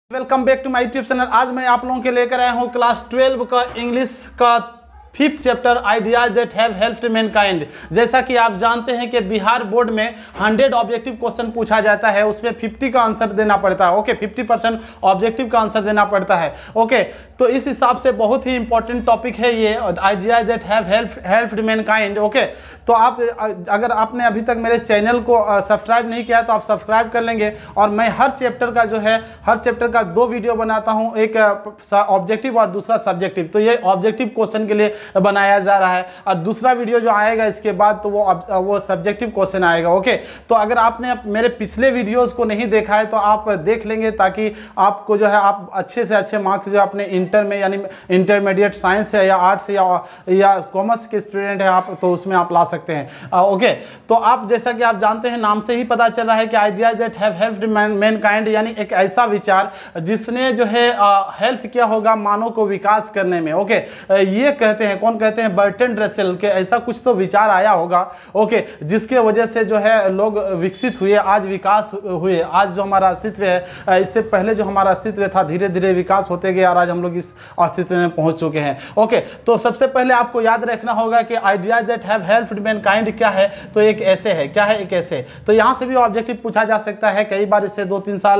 Welcome back to my YouTube channel. आज मैं आप लोगों के लेकर आया हूँ क्लास 12 का इंग्लिश का 5th chapter ideas that have helped mankind. जैसा कि आप जानते हैं कि बिहार बोर्ड में 100 ऑब्जेक्टिव क्वेश्चन पूछा जाता है, उसमें 50 का आंसर देना पड़ता है। ओके, 50% ऑब्जेक्टिव का आंसर देना पड़ता है। ओके, तो इस हिसाब से बहुत ही इंपॉर्टेंट टॉपिक है ये ideas that have helped mankind. Okay, तो आप अगर आपने अभी तक मेरे चैनल को सब्सक्राइब नहीं किया तो आप सब्सक्राइब कर लेंगे। और मैं हर चैप्टर का हर चैप्टर का 2 वीडियो बनाता हूँ, एक ऑब्जेक्टिव और दूसरा सब्जेक्टिव। तो ये ऑब्जेक्टिव क्वेश्चन के लिए बनाया जा रहा है और दूसरा वीडियो जो आएगा इसके बाद तो वो सब्जेक्टिव क्वेश्चन आएगा। ओके, तो अगर आपने मेरे पिछले वीडियोस को नहीं देखा है तो आप देख लेंगे, ताकि आपको आप अच्छे से अच्छे मार्क्स जो अपने इंटर में यानी इंटरमीडिएट साइंस है या आर्ट्स या कॉमर्स के स्टूडेंट है आप, तो उसमें आप ला सकते हैं। ओके, तो आप जैसा कि आप जानते हैं, नाम से ही पता चल रहा है कि ideas that have helped mankind, यानी एक ऐसा विचार जिसने हेल्प किया होगा मानव को विकास करने में। ओके, ये कहते हैं, कौन कहते हैं? बर्टन रसेल के ऐसा कुछ तो विचार आया होगा। ओके, जिसके वजह से लोग विकसित हुए, आज विकास हुए। आज जो हमारा अस्तित्व है, इससे पहले जो हमारा अस्तित्व था, धीरे धीरे विकास होते गए और आज हम लोग इस अस्तित्व में पहुंच चुके हैं। ओके, तो सबसे पहले आपको याद रखना होगा कि ideas that have helped mankind क्या है। तो एक ऐसे है, क्या है? एक ऐसे। तो यहाँ से भी ऑब्जेक्टिव पूछा जा सकता है, कई बार इससे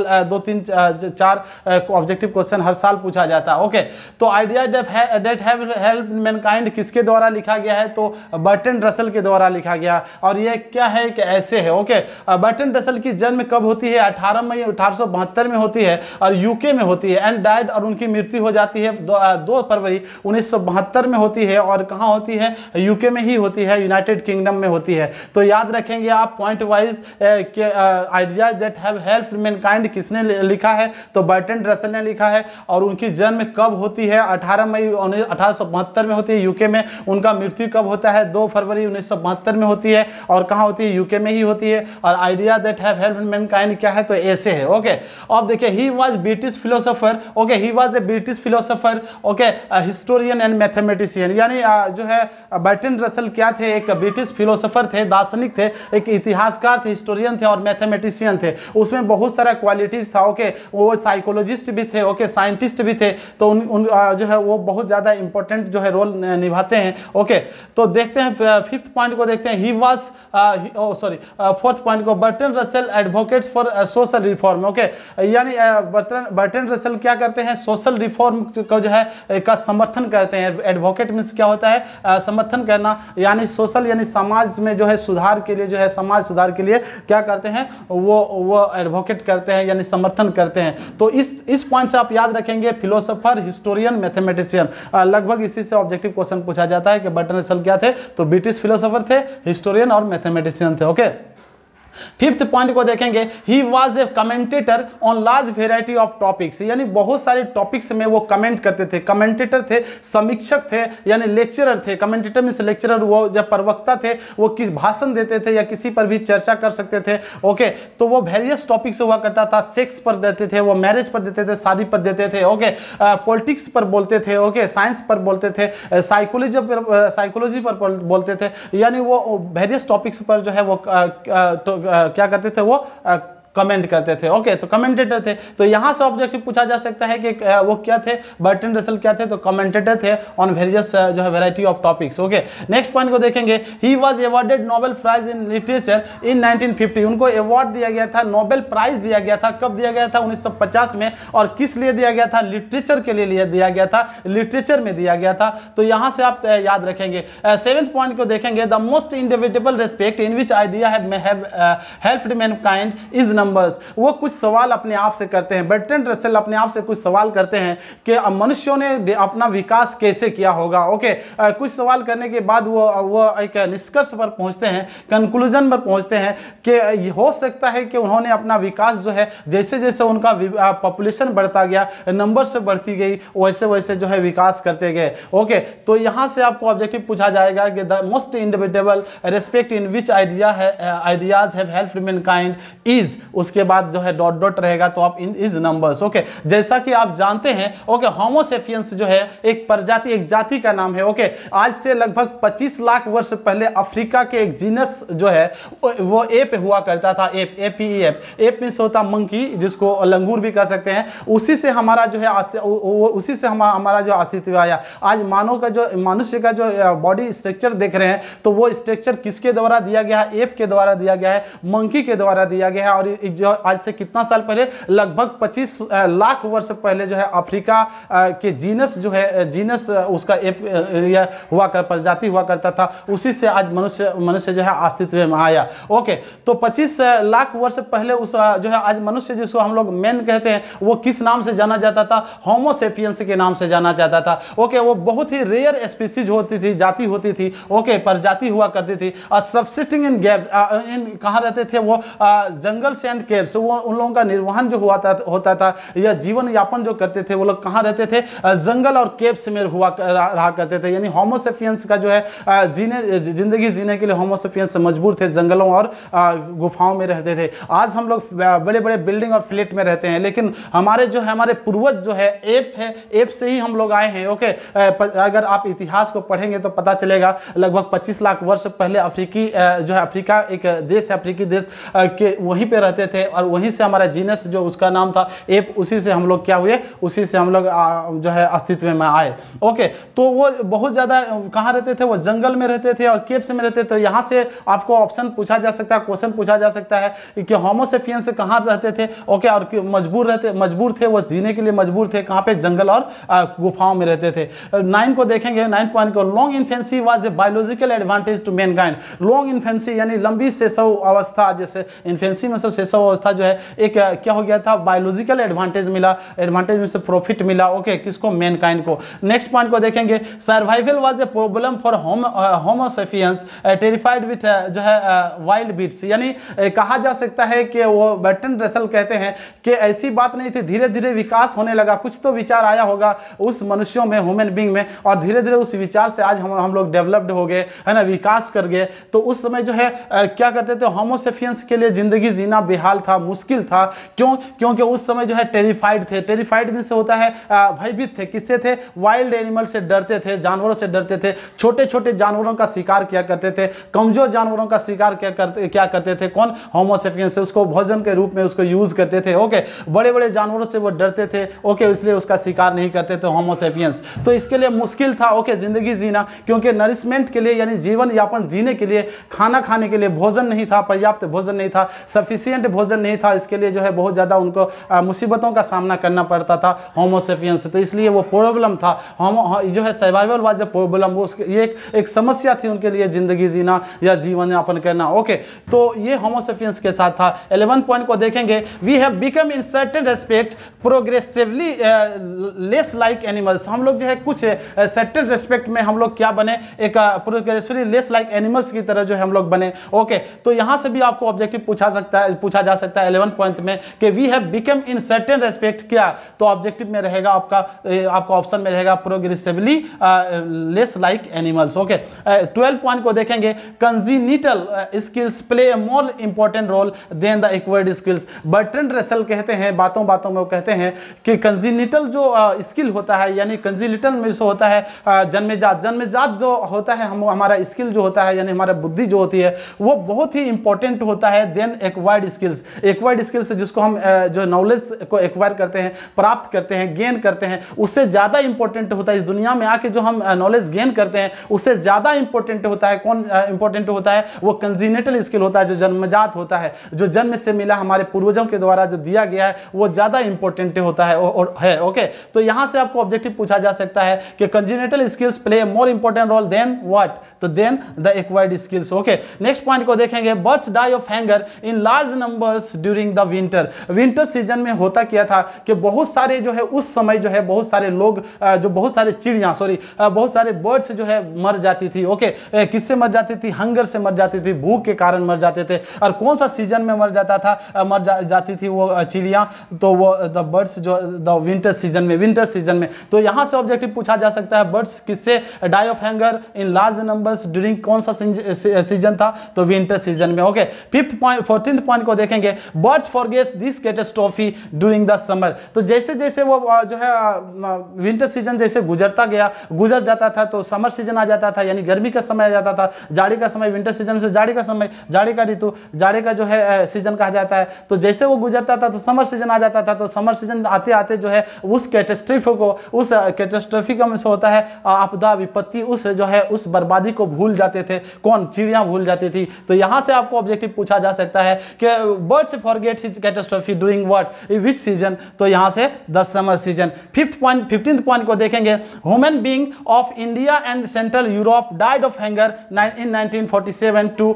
2-3-4 ऑब्जेक्टिव क्वेश्चन हर साल पूछा जाता है। ओके, तो ideas that have helped mankind किसके द्वारा लिखा गया है? तो बर्टन रसेल के द्वारा लिखा गया। और ये क्या है कि ऐसे है। ओके, बर्टन रसेल की जन्म कब होती है? 18 मई 1872 में होती है और यूके में होती है। एंड डाइड, और उनकी मृत्यु हो जाती है 2 फरवरी 1972 में होती है। और कहाँ होती है? यूके में ही होती है, यूनाइटेड किंगडम में होती है। तो याद रखेंगे आप पॉइंट वाइज कि ideas that have helped mankind किसने लिखा है? तो बर्टन रसेल ने लिखा है। और उनकी जन्म कब होती है? 18 मई 1872 में होती है यूके में। उनका मृत्यु कब होता है? 2 फरवरी 1972 में होती है। और कहाँ होती है? यूके में ही होती है। और idea that have helped mankind क्या है? तो ऐसे है। ओके, अब देखिए, he was British philosopher. Okay, he was a British philosopher. Okay, historian and mathematician, यानी बर्टन रसेल क्या थे? एक ब्रिटिश फिलोसोफर थे, दार्शनिक थे, एक इतिहासकार थे, हिस्टोरियन थे और मैथमेटिशियन थे। उसमें बहुत सारा क्वालिटीज था। ओके, वो साइकोलॉजिस्ट भी थे, ओके, साइंटिस्ट भी थे। तो वो बहुत ज़्यादा इंपॉर्टेंट रोल निभाते हैं। ओके, तो देखते हैं 5th पॉइंट को देखते हैं। ही वाज 4th पॉइंट को, Bertrand Russell advocates for social reform. Okay, यानी बर्टन रसेल क्या करते हैं? सोशल रिफॉर्म को का समर्थन करते हैं। एडवोकेट मींस क्या होता है? समर्थन करना, यानी सोशल यानी समाज में सुधार के लिए समाज सुधार के लिए क्या करते हैं? वो एडवोकेट करते हैं, यानी समर्थन करते हैं। तो इस पॉइंट से आप याद रखेंगे, फिलोसोफर, हिस्टोरियन, मैथमेटिशियन। लगभग इसी से ऑब्जेक्टिव क्वेश्चन पूछा जाता है कि बर्टन रसेल क्या थे? तो ब्रिटिश फिलोसोफर थे, हिस्टोरियन और मैथमेटिशियन थे। ओके, 5th पॉइंट को देखेंगे। He was a commentator on large variety of topics, यानी बहुत सारे टॉपिक्स में वो कमेंट करते थे। कमेंटेटर थे, समीक्षक थे, यानी लेक्चरर थे। कमेंटेटर मींस लेक्चरर, वो जब प्रवक्ता थे, वो किस भाषण देते थे या किसी पर भी चर्चा कर सकते थे। ओके, तो वो वेरियस टॉपिक्स हुआ करता था। सेक्स पर देते थे, वो मैरिज पर देते थे, शादी पर देते थे। ओके, पॉलिटिक्स पर बोलते थे। ओके, साइंस पर बोलते थे, साइकोलॉजी पर बोलते थे, यानी वो वेरियस टॉपिक्स पर वो क्या करते थे? वो कमेंट करते थे। ओके, तो कमेंटेटर थे। तो यहां से ऑब्जेक्टिव पूछा जा सकता है कि वो क्या थे? बर्टन रसेल क्या थे? तो कमेंटेटर थे on various variety of topics. Okay, next point को देखेंगे। He was awarded Nobel prize in literature in 1950। उनको अवार्ड दिया गया था, नोबेल प्राइज दिया गया था। कब दिया गया था? 1950 में। और किस लिए दिया गया था? लिटरेचर के लिए दिया गया था, लिटरेचर में दिया गया था। तो यहां से आप याद रखेंगे। 7th पॉइंट को देखेंगे। The most individual respect in which idea have helped mankind is numbers. वो कुछ सवाल अपने आप से करते हैं। बर्टन रसेल अपने आप से कुछ सवाल करते हैं कि मनुष्यों ने अपना विकास कैसे किया होगा। ओके, कुछ सवाल करने के बाद वो एक निष्कर्ष पर पहुंचते हैं, कंक्लूजन पर पहुंचते हैं कि हो सकता है कि उन्होंने अपना विकास जैसे जैसे उनका पॉपुलेशन बढ़ता गया, नंबर से बढ़ती गई, वैसे वैसे विकास करते गए। ओके, तो यहां से आपको ऑब्जेक्टिव पूछा जाएगा कि the most individual respect in which ideas have helped mankind is उसके बाद जो है डॉट डॉट रहेगा, तो आप इन इज नंबर्स। ओके, जैसा कि आप जानते हैं ओके, होमो सेपियंस जो है एक प्रजाति, एक जाति का नाम है। ओके, आज से लगभग 25 लाख वर्ष पहले अफ्रीका के एक जीनस जो है वो एप हुआ करता था। एप, एप मीन्स होता मंकी, जिसको लंगूर भी कह सकते हैं। उसी से हमारा जो है उसी से हमारा जो अस्तित्व आया। आज मानव का जो मनुष्य का जो बॉडी स्ट्रक्चर देख रहे हैं, तो वो स्ट्रक्चर किसके द्वारा दिया गया है? एप के द्वारा दिया गया है, मंकी के द्वारा दिया गया है। और जो आज से कितना साल पहले, लगभग 25 लाख वर्ष पहले जो है अफ्रीका के जीनस जो है, जीनस उसका एप हुआ कर प्रजाति हुआ करता था। उसी से आज मनुष्य जो है अस्तित्व में आया। ओके, तो 25 लाख वर्ष पहले उस जो है आज मनुष्य जिसको हम लोग मैन कहते हैं, वो किस नाम से जाना जाता था? होमो सेपियंस के नाम से जाना जाता था। ओके, वो बहुत ही रेयर स्पीसीज होती थी, जाति होती थी। ओके, प्रजाति हुआ करती थी। सबसिस्टिंग इन गैप, इन कहाँ रहते थे वो? Jungles and caves. वो उन लोगों का निर्वहन जो होता था या जीवन यापन जो करते थे, वो लोग कहाँ रहते थे? जंगल और केव्स में रहा करते थे। यानी होमो सेपियंस का जो है जिंदगी जीने के लिए होमो सेपियंस मजबूर थे, जंगलों और गुफाओं में रहते थे। आज हम लोग बड़े बड़े बिल्डिंग और फ्लैट में रहते हैं, लेकिन हमारे जो है हमारे पूर्वज जो है एप से ही हम लोग आए हैं। ओके, अगर आप इतिहास को पढ़ेंगे तो पता चलेगा लगभग 25 लाख वर्ष पहले अफ्रीकी जो है अफ्रीका एक देश है, अफ्रीकी देश के वहीं पे रहते थे और वहीं से हमारा जीनस जो उसका नाम था एप, उसी से हम लोग क्या हुए? उसी से हम लोग जो है अस्तित्व में आए। ओके, तो वो बहुत ज़्यादा कहाँ रहते थे? वो जंगल में रहते थे और केव्स में रहते थे। यहाँ से आपको ऑप्शन पूछा जा सकता है, क्वेश्चन पूछा जा सकता है कि होमो सेपियंस कहाँ रहते थे? ओके, और मजबूर थे, वो जीने के लिए मजबूर थे। कहाँ पे? जंगल और गुफाओं में रहते थे। 9 को देखेंगे, 9 पॉइंट को, long infancy was a biological advantage to mankind. Long infancy यानी लंबी शैशव अवस्था, जैसे इन्फेंसी में से शैशव अवस्था जो है एक क्या हो गया था? बायोलॉजिकल एडवांटेज मिला, एडवांटेज में से प्रॉफिट मिला। ओके, किसको? मैनकाइंड को। नेक्स्ट पॉइंट को देखेंगे, survival was a problem for homo sapiens terrified with जो है वाइल्ड बीट्स। यानी कहा जा सकता है कि वो बर्टन रसल कहते हैं कि ऐसी बात नहीं थी, धीरे धीरे विकास होने लगा, कुछ तो विचार आया होगा उस मनुष्यों में, ह्यूमन बीइंग में, और धीरे धीरे उस विचार से आज हम लोग डेवलप्ड हो गए, है ना, विकास कर गए। तो उस समय जो है क्या करते थे? होमो सेपियंस के लिए जिंदगी जीना बेहाल था, मुश्किल था। क्यों? क्योंकि उस समय जो है टेरिफाइड थे। टेरिफाइड में से होता है भयभीत थे। किससे थे? वाइल्ड एनिमल से डरते थे, जानवरों से डरते थे। छोटे छोटे जानवरों का शिकार किया करते थे, कमजोर जानवरों का शिकार क्या करते थे? कौन? Homo sapiens. उसको भोजन के रूप में उसको यूज करते थे। ओके, बड़े बड़े जानवरों से वो डरते थे। ओके, इसलिए उसका शिकार नहीं करते थे होमो सेपियंस। तो इसके लिए मुश्किल था ओके जिंदगी जीना, क्योंकि नरिशमेंट के लिए यानी जीवन यापन जीने के लिए, खाना खाने के लिए भोजन नहीं था, पर्याप्त भोजन नहीं था, सफिशिएंट भोजन नहीं था। इसके लिए जो है बहुत ज़्यादा उनको मुसीबतों का सामना करना पड़ता था होमो सेपियंस। तो इसलिए वो प्रॉब्लम था, होमो जो है सर्वाइवल वाज ए प्रॉब्लम। वो ये एक समस्या थी उनके लिए, जिंदगी जीना या जीवन यापन करना। ओके, तो ये होमो सेपियंस के साथ था। 11 पॉइंट को देखेंगे, we have become in certain respect progressively less like animals. हम लोग जो है कुछ सर्टेन रेस्पेक्ट में हम लोग क्या बने? एक प्रोग्रेसिवली लेस लाइक एनिमल्स की तरह जो है हम लोग बने। ओके, तो यहाँ से भी आपको ऑब्जेक्टिव पूछा जा सकता है 11 पॉइंट में कि we have become in certain respect क्या? तो ऑब्जेक्टिव में रहेगा आपका ऑप्शन में रहेगा progressively less like animals. Okay, 12 point को देखेंगे, congenital skills play a more important role than the acquired skills. Bertrand Russell कहते हैं, बातों बातों में वो कहते हैं कि कंजीनिटल जो स्किल होता है, यानी कंजीनिटल में से होता है जन्मजात जो होता है, हमारा स्किल जो होता है, यानी हमारा बुद्धि जो होती है, वो बहुत ही इंपॉर्टेंट होता है than acquired skills. Acquired skills जिसको हम जो नॉलेज को एक्वायर करते हैं, प्राप्त करते हैं, गेन करते हैं, उससे ज़्यादा इंपॉर्टेंट होता है इस दुनिया में आके जो हम नॉलेज गेन करते हैं, उससे ज़्यादा इंपॉर्टेंट होता है कौन इंपॉर्टेंट होता है? वो कंजीनिटल स्किल होता है, जो जन्मजात होता है, जो जन्म से मिला, हमारे पूर्वजों के द्वारा जो दिया गया है, वो ज़्यादा इंपॉर्टेंट होता है और है। ओके, तो यहाँ से आपको ऑब्जेक्टिव पूछा जा सकता है कि congenital skills play more important role than what? तो than the acquired skills. Okay, next point को देखेंगे, birds die of hunger in large numbers during the winter. Winter season में होता क्या था कि बहुत सारे जो है उस समय जो है बहुत सारे लोग जो बहुत सारे चिड़ियाँ बहुत सारे बर्ड्स जो है मर जाती थी। ओके, किससे मर जाती थी? हंगर से मर जाती थी, भूख के कारण मर जाते थे। और कौन सा सीजन में मर जाती थी वो चिड़ियाँ? तो वो द बर्ड्स जो द विंटर सीजन में। तो यहाँ से ऑब्जेक्टिव पूछा जा सकता है, बर्ड्स किससे die of hunger in large numbers during कौन सा सीजन था? तो विंटर सीजन में। ओके, 14th पॉइंट को देखेंगे, birds forgets this catastrophe during the summer. तो जैसे जैसे वो जो है विंटर सीजन जैसे गुजर जाता था तो समर सीजन आ जाता था, यानी गर्मी का समय आ जाता था, जाड़े का समय, विंटर सीजन से जाड़े का समय, जाड़े का ऋतु, जाड़े का जो है सीजन कहा जाता है। तो जैसे वो गुजरता था तो समर सीजन आ जाता था, तो समर सीजन आते आते जो है उस कैटास्ट्रॉफी का मतलब होता है आपदा विपत्ति, उस जो है उस बर्बादी को भूल जाते थे। कौन? चिड़िया भूल जाती थी। तो यहां से आपको ऑब्जेक्टिव पूछा जा सकता है कि birds forget his catastrophe during what, which season? तो यहां से the summer season. 15th point को देखेंगे, human being of India and central Europe died of hunger in 1947 to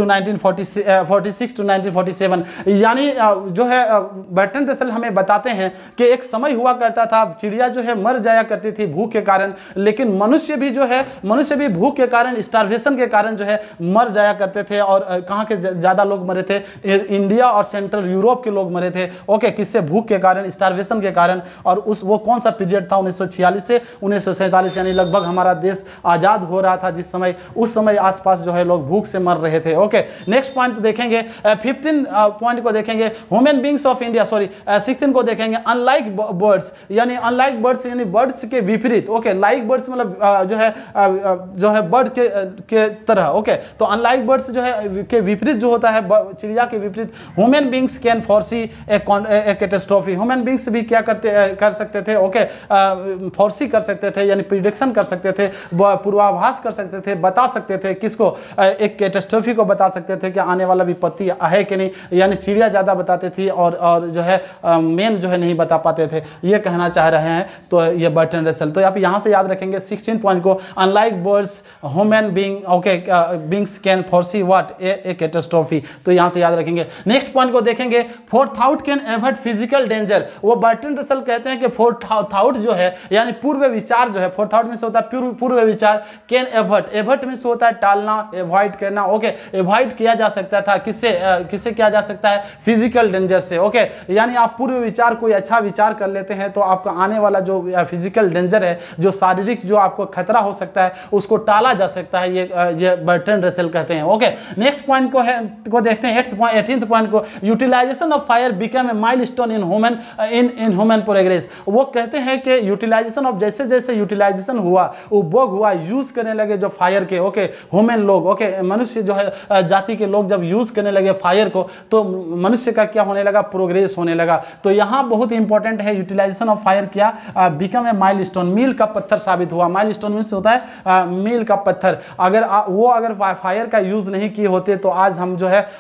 1946 to 1947। यानी जो है बर्टन रसल हमें बताते हैं कि एक समय हुआ करता था, चिड़िया जो है मर जाया करती थी भूख के कारण, लेकिन मनुष्य भी भूख के कारण, स्टार्वेशन के कारण जो है मर जाया करते थे। और कहाँ के ज़्यादा लोग मरे थे? इंडिया और सेंट्रल यूरोप के लोग मरे थे। ओके, किससे? भूख के कारण, स्टार्वेशन के कारण। और वो कौन सा पीरियड था? 1946 से 1947, यानी लगभग हमारा देश आज़ाद हो रहा था जिस समय, उस समय आसपास जो है लोग भूख से मर रहे थे। ओके, नेक्स्ट पॉइंट देखेंगे, 15 पॉइंट को देखेंगे, ह्यूमन बींग्स ऑफ इंडिया, 16 को देखेंगे, अनलाइक बर्ड्स, यानी अनलाइक बर्ड्स यानी बर्ड्स के विपरीत। ओके, लाइक बर्ड्स मतलब जो है बर्ड के तरह। ओके, तो अनलाइक बर्ड्स जो है के विपरीत जो होता है, चिड़िया के विपरीत, human beings can foresee a catastrophe. Human beings भी क्या कर सकते थे? ओके, फोरसी कर सकते थे, यानी प्रिडिक्शन कर सकते थे, पूर्वाभास कर सकते थे, बता सकते थे। किसको? एक कैटास्ट्रॉफी को बता सकते थे कि आने वाला विपत्ति है कि नहीं। यानी चिड़िया ज़्यादा बताते थी और जो है मेन जो है नहीं बता पाते थे, ये कहना चाह रहे हैं। तो ये बर्टन रसल। तो आप यहाँ से याद रखेंगे 16 पॉइंट को, unlike birds human being, okay, beings can foresee what a catastrophe. तो यहाँ से याद रखेंगे। नेक्स्ट पॉइंट को देखेंगे, forethought can avert physical danger. वो बर्टन रसल कहते हैं कि फोरथाउट जो है यानी पूर्व विचार जो है, फोरथाउट में से होता है पूर्व विचार, कैन एवर्ट में से होता है टालना, एवॉइड करना। ओके, एवॉइड किया जा सकता था किससे किया जा सकता है? फिजिकल डेंजर से। ओके, यानी आप पूर्व विचार कोई अच्छा विचार कर लेते हैं तो आपका आने वाला जो फिजिकल डेंजर है, जो शारीरिक जो आपको खतरा हो सकता है, उसको टाला जा सकता है। ये बर्टन रसल कहते हैं। ओके, नेक्स्ट पॉइंट को देखते हैं, 18th पॉइंट को, utilization of fire become a milestone in human progress. वो कहते हैं कि यूटिलाइजेशन ऑफ, जैसे जैसे यूटिलाइजेशन हुआ, उपभोग हुआ, यूज करने लगे जो फायर के, ओके, ह्यूमन लोग, ओके, मनुष्य जो है जाति के लोग जब यूज करने लगे फायर को, तो मनुष्य का क्या होने लगा? प्रोग्रेस होने लगा। तो यहाँ बहुत इंपॉर्टेंट है, यूटिलाइजेशन ऑफ फायर क्या? बिकम ए माइलस्टोन, मील का पत्थर साबित हुआ। माइलस्टोन मीन्स होता है मील का पत्थर। अगर फायर का यूज नहीं किए होते तो आज हम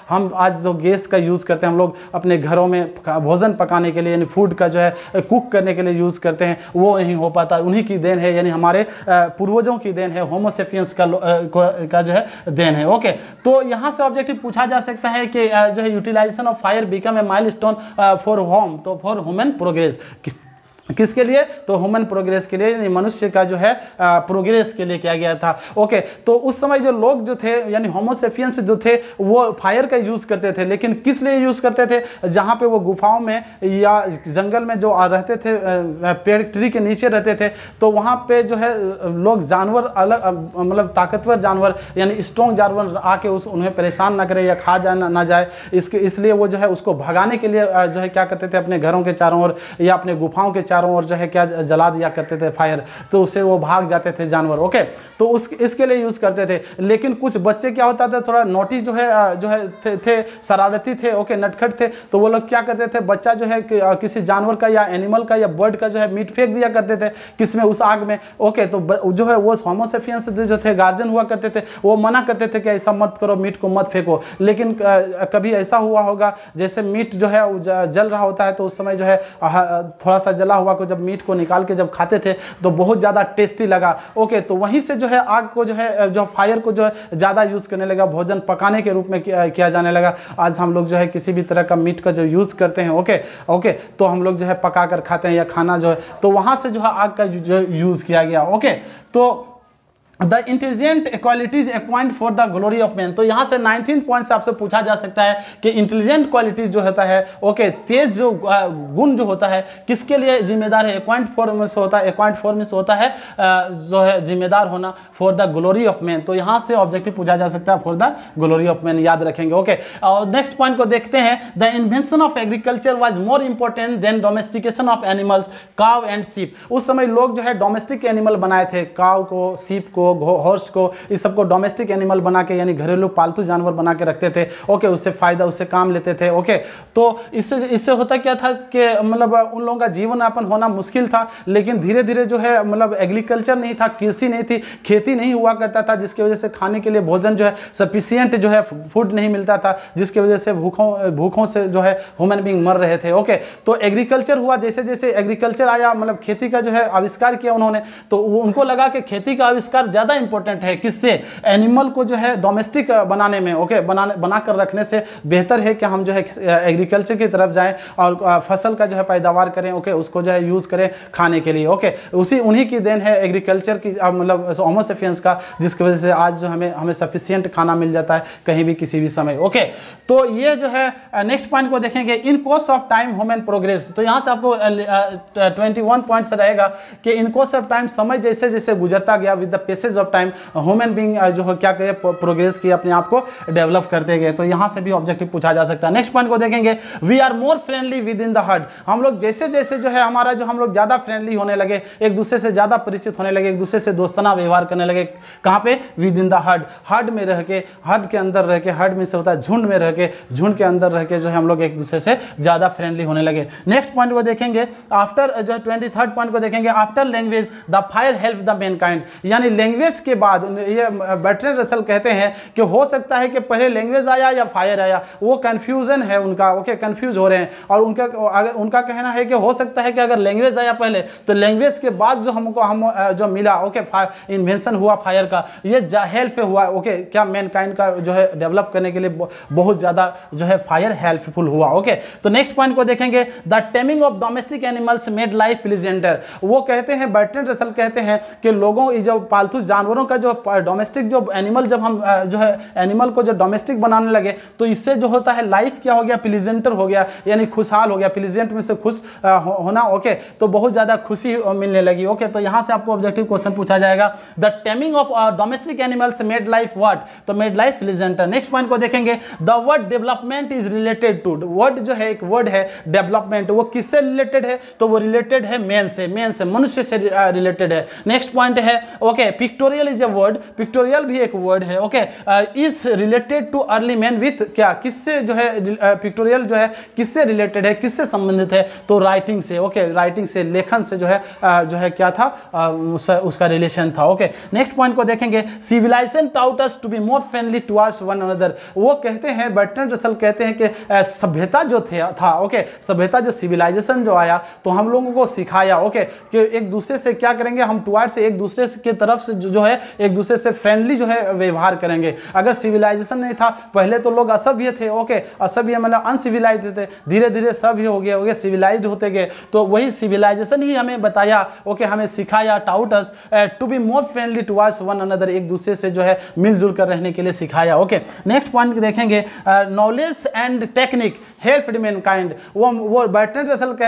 जो गैस का यूज करते हैं, हम लोग अपने घरों में भोजन पकाने के लिए, यानी फूड का जो है कुक करने के लिए यूज करते हैं, वो नहीं हो पाता। उन्हीं की देन है, यानी हमारे पूर्वजों की देन है, होमो सेपियंस का जो है देन है। ओके, तो यहाँ से ऑब्जेक्टिव पूछा जा सकता है कि जो है utilization of fire become a milestone for home, तो फॉर ह्यूमन प्रोग्रेस, किसके लिए? तो ह्यूमन प्रोग्रेस के लिए, मनुष्य का जो है प्रोग्रेस के लिए किया गया था। ओके, तो उस समय जो लोग जो थे, यानी होमो सेपियंस जो थे, वो फायर का यूज करते थे, लेकिन किस लिए यूज करते थे? जहाँ पे वो गुफाओं में या जंगल में जो रहते थे, पेड़ ट्री के नीचे रहते थे, तो वहाँ पे जो है लोग जानवर अलग, मतलब ताकतवर जानवर यानी स्ट्रॉन्ग जानवर आके उन्हें परेशान ना करे या खा ना जाए, इसलिए वो जो है उसको भगाने के लिए जो है क्या करते थे, अपने घरों के चारों ओर या अपने गुफाओं के चारों ओर जो है क्या जला दिया करते थे फायर, तो उससे वो भाग जाते थे जानवर। ओके, तो इसके लिए यूज करते थे। लेकिन कुछ बच्चे क्या होता था, थोड़ा नोटी जो है थे शरारती थे, ओके, नटखट थे, तो वो लोग क्या करते थे, बच्चा जो है किसी जानवर का या एनिमल का या बर्ड का जो है मीट फेंक दिया करते थे, किसमें? उस आग में। ओके, तो जो है वो होमो सेपियंस जो थे, गार्जियन हुआ करते थे, वो मना करते थे कि ऐसा मत करो, मीट को मत फेंको। लेकिन कभी ऐसा हुआ होगा, जैसे मीट जो है जल रहा होता है, तो उस समय जो है थोड़ा सा जला हुआ को जब मीट को निकाल के जब खाते थे तो बहुत ज़्यादा टेस्टी लगा। ओके, तो वहीं से जो है आग को जो है जो फायर को जो है ज़्यादा यूज़ करने लगा, भोजन पकाने के रूप में किया जाने लगा। आज हम लोग जो है किसी भी तरह का मीट का जो यूज़ करते हैं, ओके, तो हम लोग जो है पका कर खाते हैं या खाना जो है, तो वहाँ से जो है आग का जो यूज़ किया गया। ओके, तो the intelligent qualities acquired for the glory of man. तो यहाँ से 19 पॉइंट से आपसे पूछा जा सकता है कि इंटेलिजेंट क्वालिटीज जो होता है, ओके, तेज जो गुण जो होता है किसके लिए जिम्मेदार है? एक्वाइंड फॉर में से होता है, एक्वाइंड फॉर में से होता है जो है जिम्मेदार होना for the glory of man. तो यहाँ से ऑब्जेक्टिव पूछा जा सकता है for the glory of man, याद रखेंगे। ओके, और नेक्स्ट पॉइंट को देखते हैं। The invention of agriculture was more important than domestication of animals cow and sheep. उस समय लोग जो है डोमेस्टिक एनिमल बनाए थे, काव को, सीप को, हॉर्स को, इस सबको डोमेस्टिक एनिमल बना के यानी घरेलू पालतू जानवर बना के रखते थे। ओके, उससे फायदा, उससे काम लेते थे। ओके, तो इससे होता क्या था कि मतलब उन लोगों का जीवन यापन होना मुश्किल था। लेकिन धीरे धीरे जो है मतलब एग्रीकल्चर नहीं था, कृषि नहीं थी, खेती नहीं हुआ करता था, जिसकी वजह से खाने के लिए भोजन जो है सफिशियंट जो है फूड नहीं मिलता था, जिसकी वजह से भूखों से जो है ह्यूमन बीइंग मर रहे थे। ओके, तो एग्रीकल्चर हुआ, जैसे जैसे एग्रीकल्चर आया, मतलब खेती का जो है आविष्कार किया उन्होंने, तो उनको लगा कि खेती का आविष्कार ज़्यादा इंपॉर्टेंट है। किससे? एनिमल को जो है डोमेस्टिक बनाने में, ओके, बना कर रखने से बेहतर है कि हम जो है एग्रीकल्चर की तरफ जाएं और फसल का जो है पैदावार करें। ओके, उसको जो है यूज़ करें खाने के लिए। ओके, उन्हीं की देन है एग्रीकल्चर की, मतलब होमो सेपियंस का, जिसकी वजह से आज जो हमें सफिशिएंट खाना मिल जाता है कहीं भी किसी भी समय। ओके, तो ये जो है नेक्स्ट पॉइंट को देखेंगे। In course of time human progress. तो यहाँ से आपको 21 पॉइंट्स रहेगा कि इन कोर्स ऑफ टाइम, समय जैसे जैसे गुजरता गया, with the passage of time human being जो है क्या करे, प्रोग्रेस की, अपने आप को डेवलप करते गए। तो यहाँ से भी ऑब्जेक्टिव पूछा जा सकता है। नेक्स्ट पॉइंट को देखेंगे। We are more friendly within the herd. हम लोग जैसे जैसे जो है हमारा जो हम लोग ज़्यादा फ्रेंडली होने लगे, एक दूसरे से ज़्यादा परिचित होने लगे, एक दूसरे से दोस्ताना व्यवहार करने लगे। कहाँ पे? Within the herd. Herd में रह के, हर्ड के अंदर रह के, हर्ड में से होता है झुंड में रह के, झुंड के अंदर रह के जो है हम लोग एक दूसरे से ज़्यादा फ्रेंडली होने लगे। नेक्स्ट पॉइंट को देखेंगे। आफ्टर जो है 23rd पॉइंट को देखेंगे। After language the fire help the mankind. यानी लैंग्वेज के बाद, ये बर्ट्रैंड रसल कहते हैं कि हो सकता है कि पहले लैंग्वेज आया या फायर आया, वो कन्फ्यूजन है उनका। ओके, कन्फ्यूज हो रहे हैं, और उनका कहना है कि हो सकता है कि अगर लैंग्वेज आया पहले, तो लैंग्वेज के बाद जो हम जो मिला, ओके, इन्वेंशन हुआ फायर का, ये हेल्प हुआ। ओके, क्या मैनकाइंड का जो है डेवलप करने के लिए बहुत ज़्यादा जो है फायर हेल्पफुल हुआ। ओके, तो नेक्स्ट पॉइंट को देखेंगे। The taming of domestic animals made life pleasanter. वो कहते हैं, बर्ट्रैंड रसल कहते हैं कि लोगों, जो पालतू जानवरों का जो डोमेस्टिक जो एनिमल, जब हम जो है एनिमल को जो डोमेस्टिक बनाने लगे, तो इससे जो होता है लाइफ क्या हो गया? प्लीजेंटर हो गया, यानी खुशहाल हो गया। प्लीजेंट में से खुश होना। ओके, तो बहुत ज़्यादा खुशी मिलने लगी। ओके, तो यहाँ से आपको ऑब्जेक्टिव क्वेश्चन पूछा जाएगा। The taming of domestic animals made life what? तो made life pleasanter. Next point को देखेंगे। The word development is related to. Word जो है, एक वर्ड है डेवलपमेंट, वो किससे रिलेटेड है? तो वो रिलेटेड है मैन से, मनुष्य से रिलेटेड है। नेक्स्ट पॉइंट है, okay, pictorial is a word. Pictorial भी एक वर्ड है। Okay, is related to early man with what? किससे जो है पिक्टोरियल जो है किससे रिलेटेड है, किससे संबंधित है? तो राइटिंग से। ओके, राइटिंग से, लेखन से जो है क्या था, उसका रिलेशन था। ओके, नेक्स्ट पॉइंट को देखेंगे। Civilization taught us to be more friendly towards one another. वो कहते हैं, बर्ट्रैंड रसल कहते हैं कि सभ्यता जो था, ओके, सभ्यता जो सिविलाइजेशन जो आया, तो हम लोगों को सिखाया, ओके, कि एक दूसरे से क्या करेंगे, हम टुवर्ड्स एक दूसरे की तरफ से जो है एक दूसरे से फ्रेंडली जो है व्यवहार करेंगे। अगर सिविलाइजेशन नहीं था, पहले तो लोग असभ्य थे। ओके, असभ्य मतलब अनसिविलाइज्ड थे, धीरे धीरे सभ्य हो गए, सिविलाइज्ड होते गए। तो वही सिविलाइजेशन ही हमें बताया, ओके, हमें सिखाया, taught us to be more friendly towards one another, एक दूसरे से जो है मिलजुल कर रहने के लिए सिखाया। ओके, नेक्स्ट पॉइंट देखेंगे। Knowledge and technique helped mankind. वो बर्ट्रैंड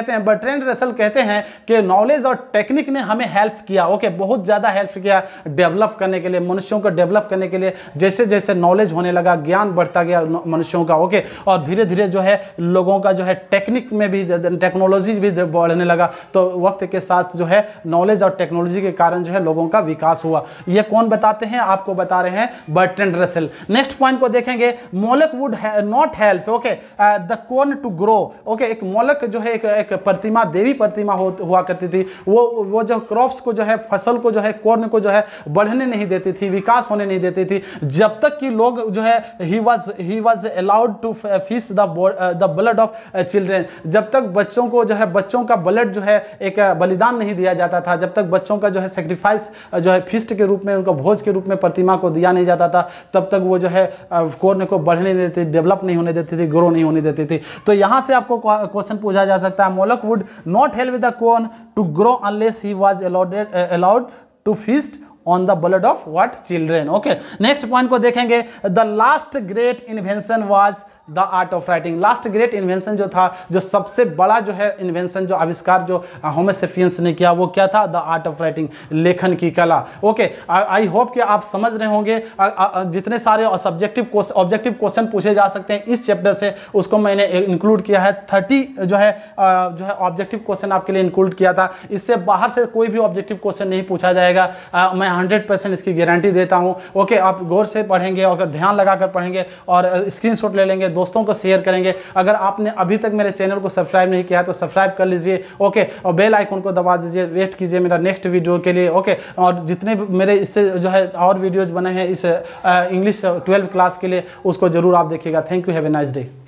रसल कहते हैं कि नॉलेज और टेक्निक ने हमें हेल्प किया। ओके, बहुत ज़्यादा हेल्प किया डेवलप करने के लिए, मनुष्यों को डेवलप करने के लिए। जैसे जैसे नॉलेज होने लगा, ज्ञान बढ़ता गया मनुष्यों का। ओके, और धीरे धीरे जो है लोगों का जो है टेक्निक में भी, टेक्नोलॉजी भी बढ़ने लगा। तो वक्त के साथ जो है नॉलेज और टेक्नोलॉजी के कारण जो है लोगों का विकास हुआ। ये कौन बताते हैं? आपको बता रहे हैं बर्ट्रैंड रसल। नेक्स्ट पॉइंट को देखेंगे। Moloch would not help, okay, the corn to grow. Okay, एक मोलक जो है एक प्रतिमा, देवी प्रतिमा हुआ करती थी। वो जो क्रॉप्स को जो है, फसल को जो है, कॉर्न को जो है बढ़ने नहीं देती थी, विकास होने नहीं देती थी, जब तक कि लोग जो है he was allowed to feast the blood of children. जब तक बच्चों को जो है, बच्चों का ब्लड जो है एक बलिदान नहीं दिया जाता था, जब तक बच्चों का जो है सेक्रीफाइस जो है फीस्ट के रूप में, उनको भोज के रूप में प्रतिमा को दिया नहीं जाता था, तब तक वो जो है कॉर्न को बढ़ने नहीं देती, डेवलप नहीं होने देती थी, ग्रो नहीं होने देती थी। तो यहाँ से आपको क्वेश्चन पूछा जा सकता है, Moloch would not help the corn to grow unless he was allowed to feast on the blood of what children. Okay, next point को देखेंगे, the last great invention was the art of writing. Last great invention जो था, जो सबसे बड़ा जो है invention, जो आविष्कार जो होमो सेपियंस ने किया, वो क्या था? द आर्ट ऑफ राइटिंग, लेखन की कला। ओके, आई होप कि आप समझ रहे होंगे। जितने सारे ऑब्जेक्टिव क्वेश्चन पूछे जा सकते हैं इस चैप्टर से, उसको मैंने इंक्लूड किया है। 30 जो है ऑब्जेक्टिव क्वेश्चन आपके लिए इंक्लूड किया था। इससे बाहर से कोई भी ऑब्जेक्टिव क्वेश्चन नहीं पूछा जाएगा, मैं 100% इसकी गारंटी देता हूँ। ओके, आप गौर से पढ़ेंगे, अगर ध्यान लगाकर पढ़ेंगे और स्क्रीनशॉट ले लेंगे, दोस्तों को शेयर करेंगे। अगर आपने अभी तक मेरे चैनल को सब्सक्राइब नहीं किया है तो सब्सक्राइब कर लीजिए। ओके, और बेल आइकन को दबा दीजिए, वेट कीजिए मेरा नेक्स्ट वीडियो के लिए। ओके, और जितने भी मेरे इससे जो है और वीडियोज बने हैं इस इंग्लिश 12 क्लास के लिए, उसको जरूर आप देखिएगा। Thank you, have a nice day.